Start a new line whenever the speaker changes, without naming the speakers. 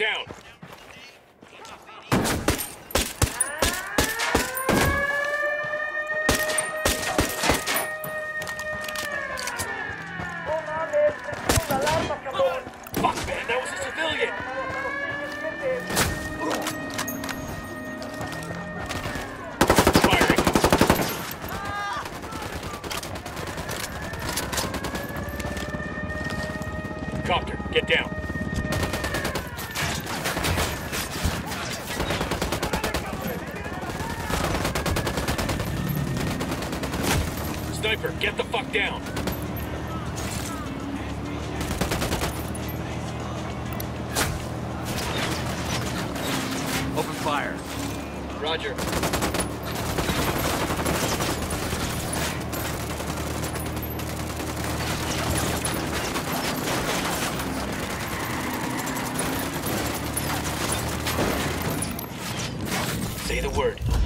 down. Fuck, man, that was a civilian. Firing. Copter, get down. Sniper, get the fuck down.
Open fire.
Roger. Say the word.